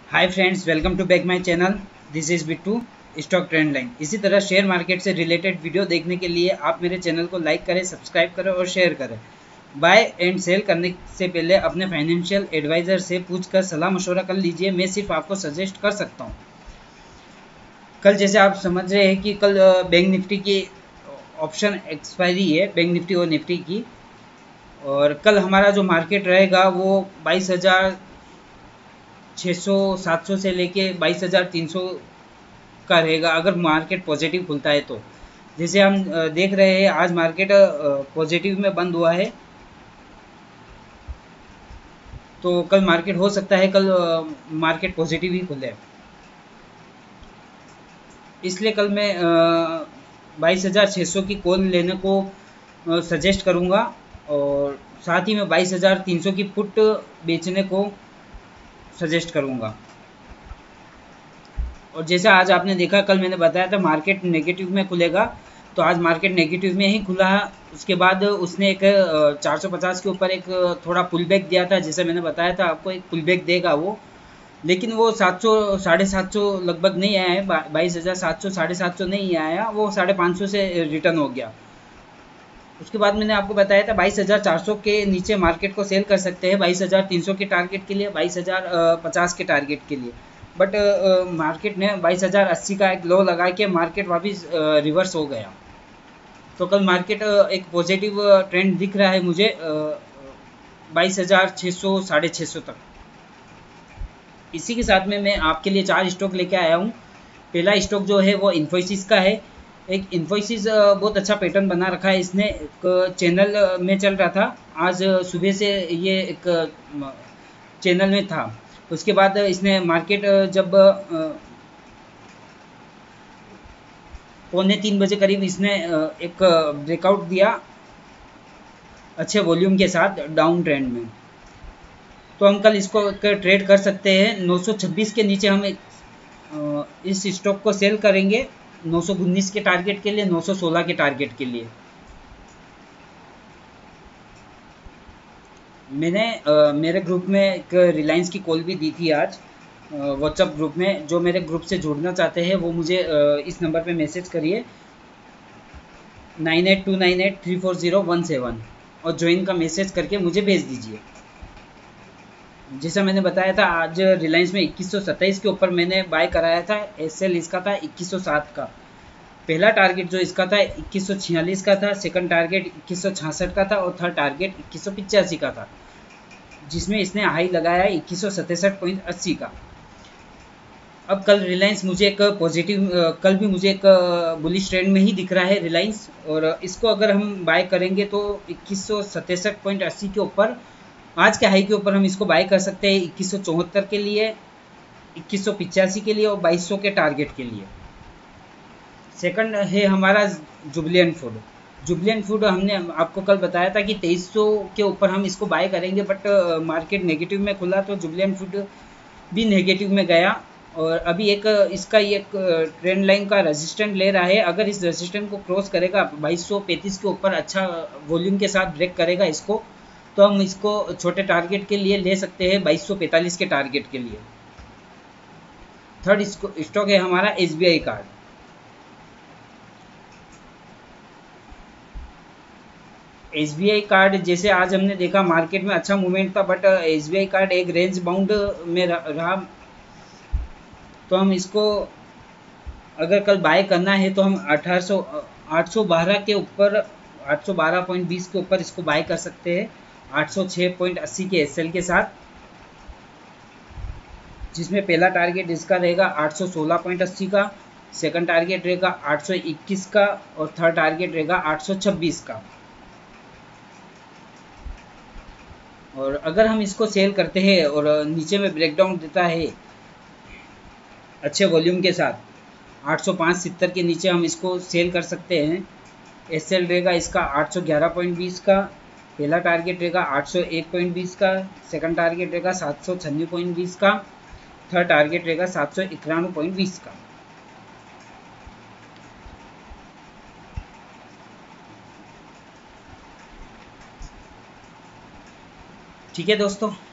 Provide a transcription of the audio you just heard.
Hi friends, welcome to back my channel. This is Bittu stock trend line. इसी तरह share market से related video देखने के लिए आप मेरे चैनल को लाइक करें, सब्सक्राइब करें और शेयर करें। बाय एंड सेल करने से पहले अपने फाइनेंशियल एडवाइज़र से पूछकर सलाह मशवरा कर लीजिए। मैं सिर्फ आपको सजेस्ट कर सकता हूँ। कल जैसे आप समझ रहे हैं कि कल बैंक निफ्टी की ऑप्शन एक्सपायरी है, बैंक निफ्टी और निफ्टी की। और कल हमारा जो मार्केट रहेगा वो 22,600-700 से लेके 22,300 का रहेगा, अगर मार्केट पॉजिटिव खुलता है तो। जैसे हम देख रहे हैं आज मार्केट पॉजिटिव में बंद हुआ है, तो कल मार्केट हो सकता है कल मार्केट पॉजिटिव ही खुले। इसलिए कल मैं 22,600 की कॉल लेने को सजेस्ट करूँगा और साथ ही मैं 22,300 की पुट बेचने को सजेस्ट करूँगा। और जैसे आज आपने देखा, कल मैंने बताया था मार्केट नेगेटिव में खुलेगा, तो आज मार्केट नेगेटिव में ही खुला है। उसके बाद उसने एक 450 के ऊपर एक थोड़ा पुल बैक दिया था, जैसे मैंने बताया था आपको एक पुल बैक देगा वो, लेकिन वो 700 750 लगभग नहीं आया है। 22,700 750 नहीं आया, वो 550 से रिटर्न हो गया। उसके बाद मैंने आपको बताया था 22,400 के नीचे मार्केट को सेल कर सकते हैं, 22,300 के टारगेट के लिए, 22,050 के टारगेट के लिए। बट मार्केट ने 22,080 का एक लो लगा के मार्केट वापस रिवर्स हो गया। तो कल मार्केट एक पॉजिटिव ट्रेंड दिख रहा है मुझे 22,600 650 तक। इसी के साथ में मैं आपके लिए 4 स्टॉक लेके आया हूँ। पहला स्टॉक जो है वो इन्फोसिस का है। एक इन्फोसिस बहुत अच्छा पैटर्न बना रखा है इसने, एक चैनल में चल रहा था। आज सुबह से ये एक चैनल में था। उसके बाद इसने मार्केट जब 2:45 करीब इसने एक ब्रेकआउट दिया अच्छे वॉल्यूम के साथ डाउन ट्रेंड में, तो हम कल इसको ट्रेड कर सकते हैं। 926 के नीचे हम इस स्टॉक को सेल करेंगे, 919 के टारगेट के लिए, 916 के टारगेट के लिए। मैंने मेरे ग्रुप में एक रिलायंस की कॉल भी दी थी आज व्हाट्सएप ग्रुप में। जो मेरे ग्रुप से जुड़ना चाहते हैं वो मुझे इस नंबर पे मैसेज करिए 9829834017 और ज्वाइन का मैसेज करके मुझे भेज दीजिए। जैसा मैंने बताया था आज रिलायंस में 2127 के ऊपर मैंने बाय कराया था। एसएल इसका था 2107 का। पहला टारगेट जो इसका था 2146 का था, सेकंड टारगेट 2166 का था और थर्ड टारगेट 2185 का था, जिसमें इसने हाई लगाया 2167.80 का। अब कल रिलायंस मुझे एक पॉजिटिव, कल भी मुझे एक बुलिश ट्रेंड में ही दिख रहा है रिलायंस, और इसको अगर हम बाय करेंगे तो 2167.80 के ऊपर, आज के हाई के ऊपर हम इसको बाय कर सकते हैं 2174 के लिए, 2185 के लिए और 2200 के टारगेट के लिए। सेकंड है हमारा जुबलियन फूड। जुबलियन फूड हमने आपको कल बताया था कि 2300 के ऊपर हम इसको बाय करेंगे, बट मार्केट नेगेटिव में खुला तो जुबलियन फूड भी नेगेटिव में गया। और अभी एक इसका एक ट्रेंड लाइन का रेजिस्टेंट ले रहा है। अगर इस रेजिस्टेंट को क्रॉस करेगा 2235 के ऊपर अच्छा वॉल्यूम के साथ ब्रेक करेगा इसको, तो हम इसको छोटे टारगेट के लिए ले सकते हैं 2245 के टारगेट के लिए। थर्ड स्टॉक है हमारा एसबीआई कार्ड। एसबीआई कार्ड जैसे आज हमने देखा मार्केट में अच्छा मूवमेंट था, बट एसबीआई कार्ड एक रेंज बाउंड में रहा। तो हम इसको अगर कल बाय करना है तो हम 812 के ऊपर, 812.20 के ऊपर इसको बाय कर सकते हैं 806.80 के एसएल के साथ, जिसमें पहला टारगेट इसका रहेगा 816.80 का, सेकंड टारगेट रहेगा 821 का और थर्ड टारगेट रहेगा 826 का। और अगर हम इसको सेल करते हैं और नीचे में ब्रेकडाउन देता है अच्छे वॉल्यूम के साथ 805.70 के नीचे हम इसको सेल कर सकते हैं। एसएल रहेगा इसका 811.20 का, पहला टारगेट रहेगा 801.20 का, सेकंड टारगेट रहेगा 796.20 का, थर्ड टारगेट रहेगा 791.20 का। ठीक है दोस्तों।